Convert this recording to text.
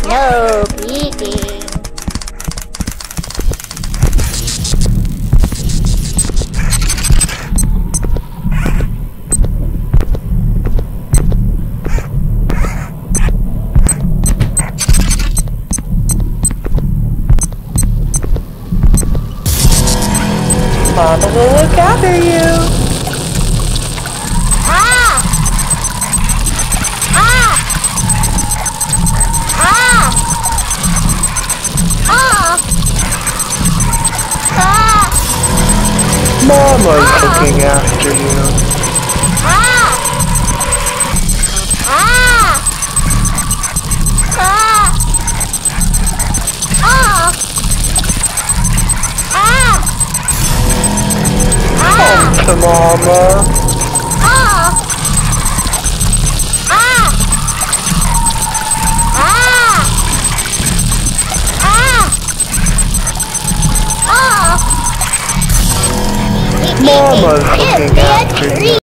No peeking. Mama will look after you. Ah! Ah! Ah! Ah! Ah! Mama's looking after you. Ah! Ah! Ah! Ah! Ah! Come to Mama. Ah! Ah! Ah! Ah! Ah! Mama's looking after you.